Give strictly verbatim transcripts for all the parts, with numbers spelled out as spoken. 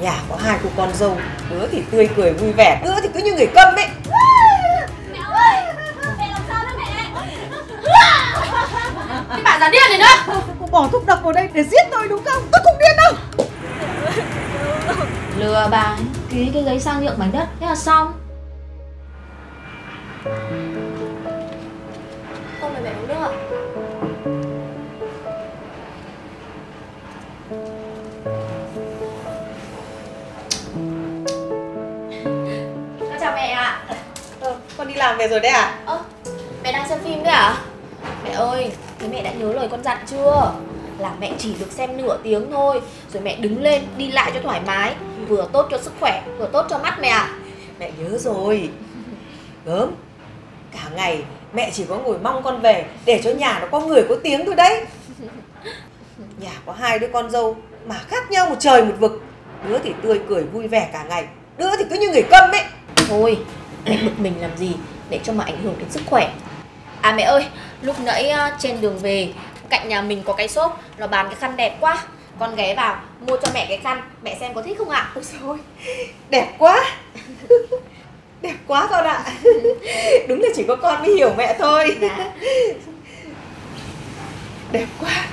Nhà có hai cô con dâu, đứa thì tươi cười vui vẻ, đứa thì cứ như người câm ấy. Mẹ ơi, mẹ làm sao đấy mẹ? Cái bà già điên này nữa. Cô bỏ thuốc độc vào đây để giết tôi đúng không? Tôi không điên đâu. Lừa bà ấy, ký cái giấy sang nhượng mảnh đất, thế là xong. Không mời mẹ uống nước ạ. Con chào mẹ ạ. Ờ, con đi làm về rồi đấy à? Ơ, mẹ đang xem phim đấy à? Mẹ ơi, thế mẹ đã nhớ lời con dặn chưa? Là mẹ chỉ được xem nửa tiếng thôi, rồi mẹ đứng lên đi lại cho thoải mái, vừa tốt cho sức khỏe, vừa tốt cho mắt mẹ ạ. Mẹ nhớ rồi. Gớm, cả ngày mẹ chỉ có ngồi mong con về để cho nhà nó có người có tiếng thôi đấy. Nhà có hai đứa con dâu mà khác nhau một trời một vực, đứa thì tươi cười vui vẻ cả ngày, đứa thì cứ như người câm ấy. Thôi, mẹ bực mình làm gì để cho mà ảnh hưởng đến sức khỏe. À mẹ ơi, lúc nãy trên đường về cạnh nhà mình có cái shop nó bán cái khăn đẹp quá, con ghé vào mua cho mẹ cái khăn, mẹ xem có thích không ạ? Ôi trời, đẹp quá. Đẹp quá con ạ. Đúng là chỉ có con mới hiểu mẹ thôi. Dạ. Đẹp quá.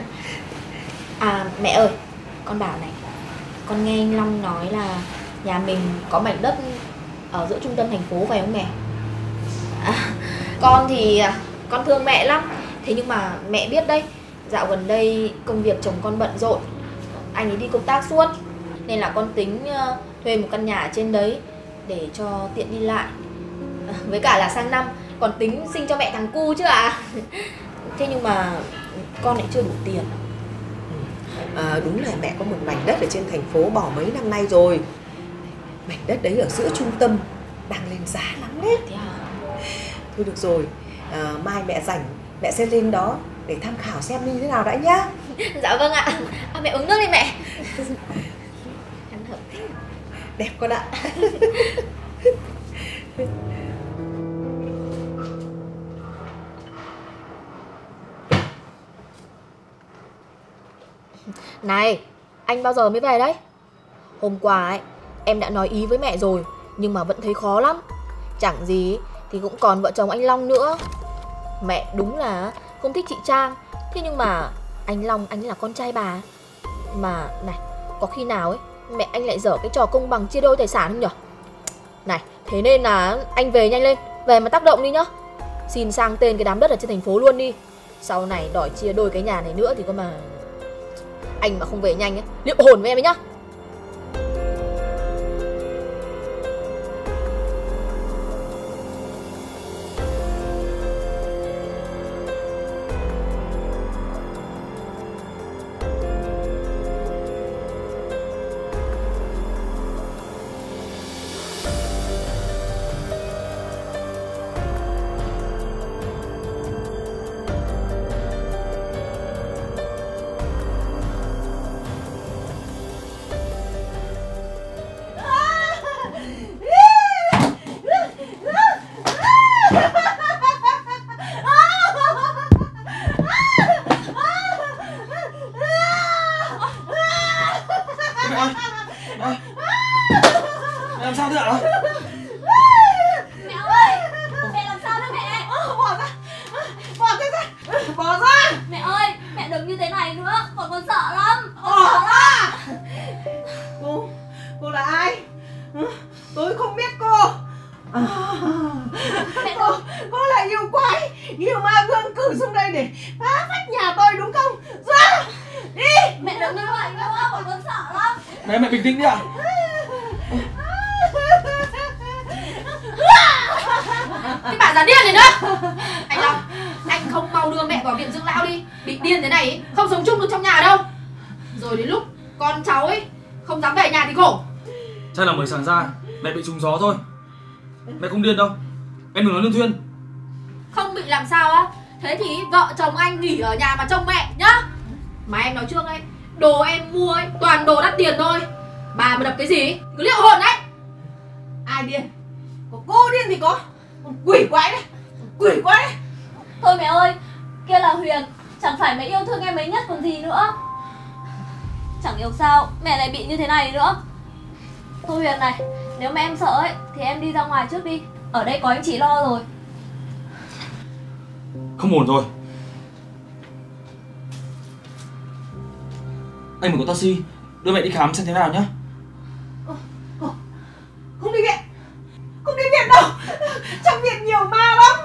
À mẹ ơi, con bảo này, con nghe anh Long nói là nhà mình có mảnh đất ở giữa trung tâm thành phố phải không mẹ? À, con thì con thương mẹ lắm, thế nhưng mà mẹ biết đấy, dạo gần đây công việc chồng con bận rộn, anh ấy đi công tác suốt, nên là con tính thuê một căn nhà ở trên đấy để cho tiện đi lại. Với cả là sang năm còn tính sinh cho mẹ thằng cu chứ ạ. À. Thế nhưng mà con lại chưa đủ tiền. À, đúng là mẹ có một mảnh đất ở trên thành phố bỏ mấy năm nay rồi. Mảnh đất đấy ở giữa trung tâm đang lên giá lắm đấy. Thế à? Thôi được rồi, à, mai mẹ rảnh mẹ sẽ lên đó để tham khảo xem như thế nào đã nhá. Dạ vâng ạ. À, mẹ uống nước đi mẹ. Đẹp con ạ. Này, anh bao giờ mới về đấy? Hôm qua ấy, em đã nói ý với mẹ rồi, nhưng mà vẫn thấy khó lắm. Chẳng gì thì cũng còn vợ chồng anh Long nữa. Mẹ đúng là không thích chị Trang, thế nhưng mà anh Long anh là con trai bà. Mà này, có khi nào ấy mẹ anh lại dở cái trò công bằng chia đôi tài sản không nhở? Này, thế nên là anh về nhanh lên, về mà tác động đi nhá. Xin sang tên cái đám đất ở trên thành phố luôn đi. Sau này đòi chia đôi cái nhà này nữa thì có mà anh mà không về nhanh ấy, liệu hồn với em ấy nhá. Làm sao thế ạ? Mẹ ơi, mẹ làm sao đấy mẹ? Bỏ ra, bỏ cái ra, bỏ ra. Mẹ ơi, mẹ đừng như thế này nữa, còn con sợ lắm. Con Bỏ sợ ra. Cô, cô là ai? Tôi không biết cô. À, mẹ cô, cô là yêu quái, yêu ma vương cử xuống đây để phá phách nhà tôi đúng không? Ra, đi. Mẹ đừng như vậy nữa, còn con sợ lắm. Mẹ, mẹ bình tĩnh đi ạ. Cái bà già điên này nữa. Anh Long, anh không mau đưa mẹ vào viện dưỡng lão đi. Bị điên thế này ý, không sống chung được trong nhà đâu. Rồi đến lúc con cháu ấy không dám về nhà thì khổ. Chắc là mới sáng ra mẹ bị trúng gió thôi. Mẹ không điên đâu, em đừng nói lương thuyên. Không bị làm sao á? Thế thì vợ chồng anh nghỉ ở nhà mà trông mẹ nhá. Mà em nói trước ấy, đồ em mua ấy toàn đồ đắt tiền thôi. Bà mà đập cái gì cứ liệu hồn đấy. Ai điên? Có cô điên thì có. Con quỷ quái đấy, quỷ quái đấy. Thôi mẹ ơi, kia là Huyền, chẳng phải mẹ yêu thương em ấy nhất còn gì nữa. Chẳng hiểu sao mẹ lại bị như thế này nữa. Thôi Huyền này, nếu mà em sợ ấy thì em đi ra ngoài trước đi. Ở đây có anh chị lo rồi. Không ổn rồi. Anh mới có taxi đưa mẹ đi khám xem thế nào nhá. Không, không đi viện. Không đi viện đâu. Trong viện nhiều ma lắm.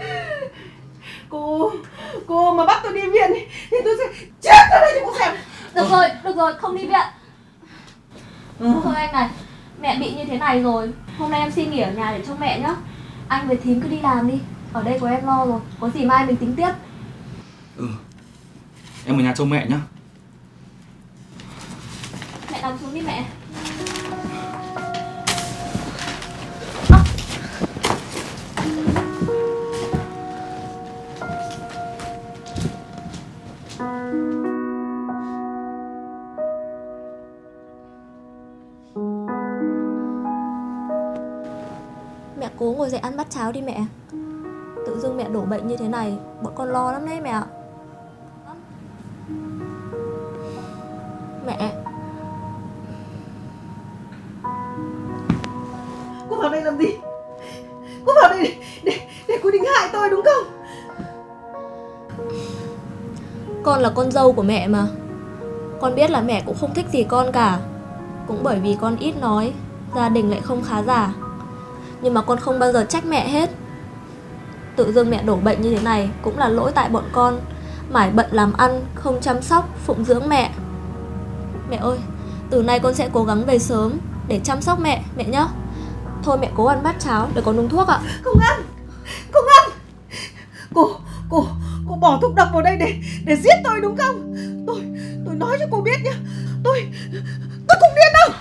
Cô, cô mà bắt tôi đi viện thì tôi sẽ chết ở đây cho cô xem. Được rồi, được rồi, không đi viện. Thôi anh này, mẹ bị như thế này rồi, hôm nay em xin nghỉ ở nhà để trông mẹ nhá. Anh với thím cứ đi làm đi, ở đây có em lo rồi, có gì mai mình tính tiếp. Ừ, em ở nhà trông mẹ nhá. Mẹ nằm xuống đi mẹ. Mẹ cố ngồi dậy ăn bát cháo đi mẹ. Tự dưng mẹ đổ bệnh như thế này, bọn con lo lắm đấy mẹ ạ. Mẹ. Cô vào đây làm gì? Cô vào đây để, để, để cô định hại tôi đúng không? Con là con dâu của mẹ mà. Con biết là mẹ cũng không thích gì con cả. Cũng bởi vì con ít nói, gia đình lại không khá giả. Nhưng mà con không bao giờ trách mẹ hết. Tự dưng mẹ đổ bệnh như thế này cũng là lỗi tại bọn con mải bận làm ăn, không chăm sóc, phụng dưỡng mẹ. Mẹ ơi, từ nay con sẽ cố gắng về sớm để chăm sóc mẹ, mẹ nhá. Thôi mẹ cố ăn bát cháo để con uống thuốc ạ. Không ăn, không ăn. Cô, cô, cô bỏ thuốc độc vào đây để để giết tôi đúng không? Tôi, tôi nói cho cô biết nhá. Tôi, tôi không điên đâu.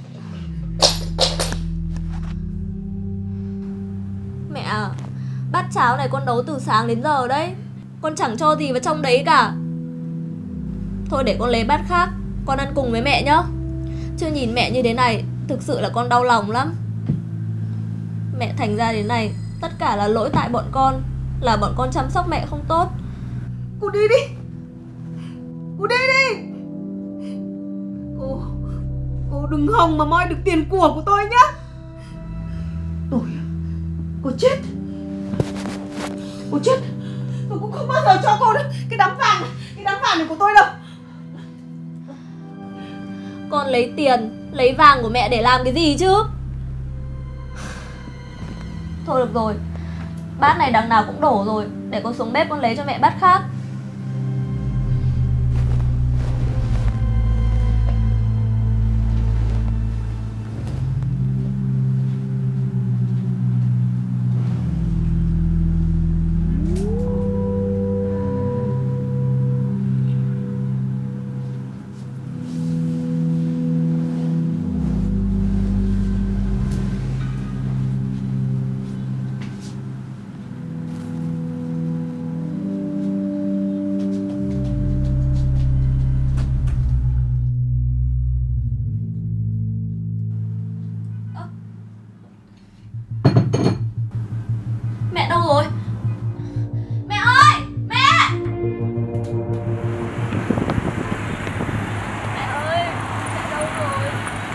Mẹ à, bát cháo này con nấu từ sáng đến giờ đấy. Con chẳng cho gì vào trong đấy cả. Thôi để con lấy bát khác, con ăn cùng với mẹ nhá. Chứ nhìn mẹ như thế này, thực sự là con đau lòng lắm. Mẹ thành ra thế này, tất cả là lỗi tại bọn con. Là bọn con chăm sóc mẹ không tốt. Cô đi đi. Cô đi đi. Cô, cô đừng hòng mà moi được tiền của của tôi nhá. Tôi, cô chết. Cô chết. Tôi cũng không bao giờ cho cô được cái đám vàng này, cái đám vàng này của tôi đâu. Con lấy tiền, lấy vàng của mẹ để làm cái gì chứ? Thôi được rồi, bát này đằng nào cũng đổ rồi. Để con xuống bếp con lấy cho mẹ bát khác. Mẹ đâu rồi? Mẹ ơi! Mẹ! Mẹ ơi! Mẹ đâu rồi?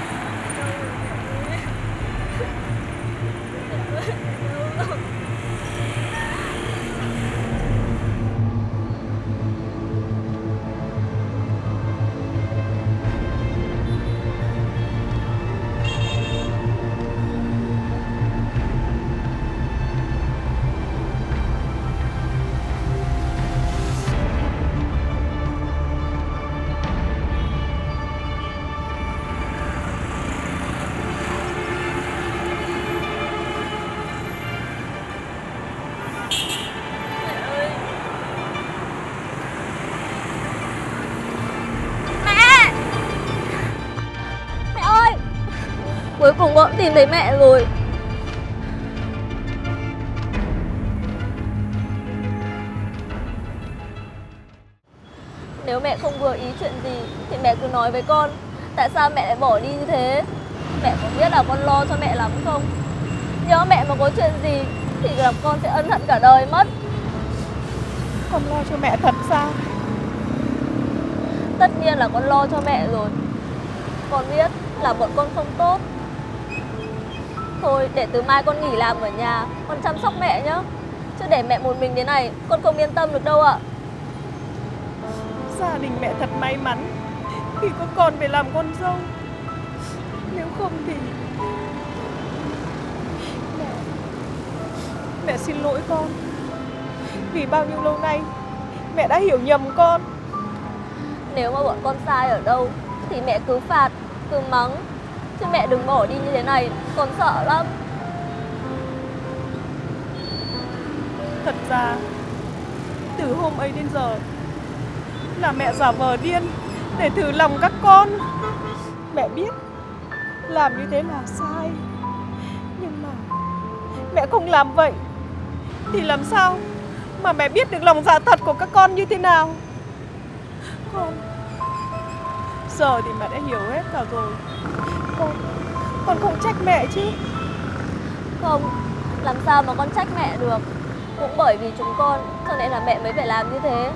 Cuối cùng con tìm thấy mẹ rồi. Nếu mẹ không vừa ý chuyện gì thì mẹ cứ nói với con. Tại sao mẹ lại bỏ đi như thế? Mẹ có biết là con lo cho mẹ lắm không? Nhớ mẹ mà có chuyện gì thì làm con sẽ ân hận cả đời mất. Con lo cho mẹ thật sao? Tất nhiên là con lo cho mẹ rồi. Con biết là bọn con không tốt, Thôi để từ mai con nghỉ làm ở nhà, con chăm sóc mẹ nhá. Chứ để mẹ một mình thế này, con không yên tâm được đâu ạ. Gia đình mẹ thật may mắn khi có con về làm con dâu. Nếu không thì mẹ, mẹ xin lỗi con. Vì bao nhiêu lâu nay mẹ đã hiểu nhầm con. Nếu mà bọn con sai ở đâu thì mẹ cứ phạt, cứ mắng. Chứ mẹ đừng bỏ đi như thế này, con sợ lắm. Thật ra từ hôm ấy đến giờ là mẹ giả vờ điên để thử lòng các con. Mẹ biết làm như thế là sai, nhưng mà mẹ không làm vậy thì làm sao mà mẹ biết được lòng dạ thật của các con như thế nào. Con giờ thì mẹ đã hiểu hết cả rồi. Con Con không trách mẹ chứ? Không, làm sao mà con trách mẹ được. Cũng bởi vì chúng con cho nên là mẹ mới phải làm như thế.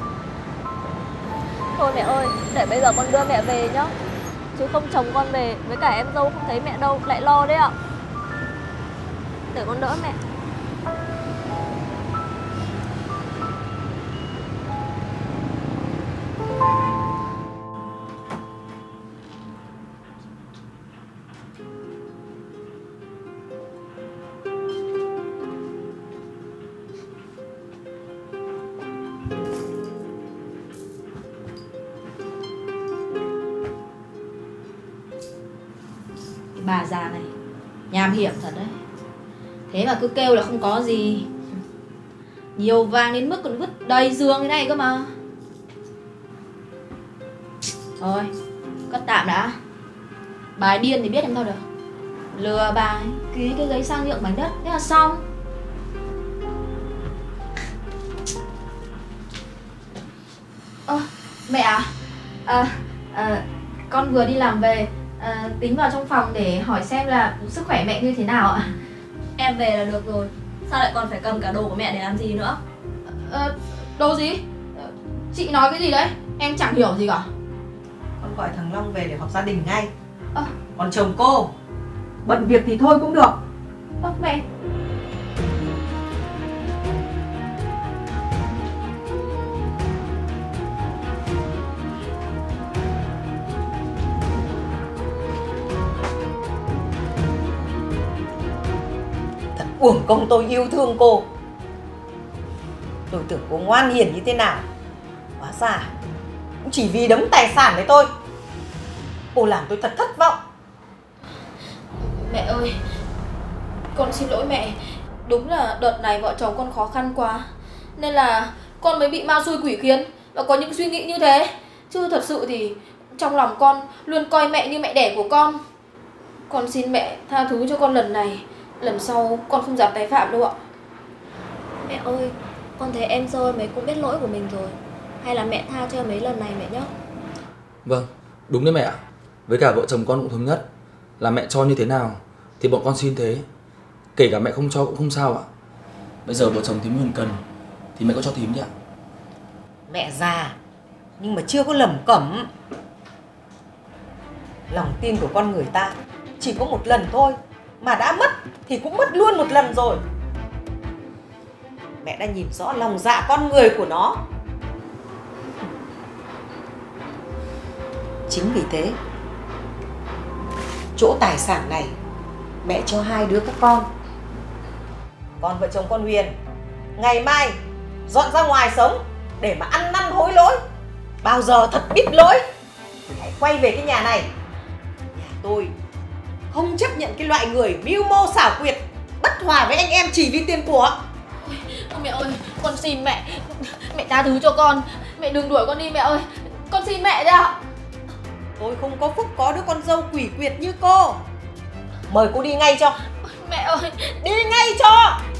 Thôi mẹ ơi, để bây giờ con đưa mẹ về nhá. Chứ không chồng con về với cả em dâu không thấy mẹ đâu lại lo đấy ạ. Để con đỡ mẹ. Bà già này nham hiểm thật đấy. Thế mà cứ kêu là không có gì. Nhiều vàng đến mức còn vứt đầy giường thế này cơ mà. Thôi cất tạm đã. Bà ấy điên thì biết làm sao được. Lừa bà ấy, ký cái giấy sang nhượng mảnh đất, thế là xong. Ơ, mẹ à? À, à con vừa đi làm về, à, tính vào trong phòng để hỏi xem là sức khỏe mẹ như thế nào ạ. Em về là được rồi. Sao lại còn phải cầm cả đồ của mẹ để làm gì nữa? À, đồ gì? Chị nói cái gì đấy? Em chẳng hiểu gì cả. Con gọi thằng Long về để họp gia đình ngay. À, Còn chồng cô bận việc thì thôi cũng được. à, mẹ. Uổng công tôi yêu thương cô. Tôi tưởng cô ngoan hiền như thế nào, hóa ra cũng chỉ vì đấm tài sản đấy thôi. Cô làm tôi thật thất vọng. Mẹ ơi, con xin lỗi mẹ. Đúng là đợt này vợ chồng con khó khăn quá, nên là con mới bị ma xui quỷ khiến và có những suy nghĩ như thế. Chứ thật sự thì trong lòng con luôn coi mẹ như mẹ đẻ của con. Con xin mẹ tha thứ cho con lần này. Lần sau con không dám tái phạm đâu ạ. Mẹ ơi, con thấy em dâu mấy cũng biết lỗi của mình rồi. Hay là mẹ tha cho mấy lần này mẹ nhé. Vâng, đúng đấy mẹ ạ. Với cả vợ chồng con cũng thống nhất là mẹ cho như thế nào thì bọn con xin thế. Kể cả mẹ không cho cũng không sao ạ. Bây giờ vợ chồng thím Huyền cần thì mẹ có cho thím đi ạ. Mẹ già nhưng mà chưa có lẩm cẩm. Lòng tin của con người ta chỉ có một lần thôi, mà đã mất thì cũng mất luôn một lần rồi. Mẹ đã nhìn rõ lòng dạ con người của nó. Chính vì thế, chỗ tài sản này mẹ cho hai đứa các con. Còn vợ chồng con Huyền, ngày mai dọn ra ngoài sống để mà ăn năn hối lỗi. Bao giờ thật biết lỗi hãy quay về cái nhà này. Nhà tôi không chấp nhận cái loại người mưu mô xảo quyệt, bất hòa với anh em chỉ vì tiền của. Ôi, mẹ ơi, con xin mẹ. Mẹ tha thứ cho con. Mẹ đừng đuổi con đi mẹ ơi. Con xin mẹ ra. Tôi không có phúc có đứa con dâu quỷ quyệt như cô. Mời cô đi ngay cho. Mẹ ơi, Đi ngay cho.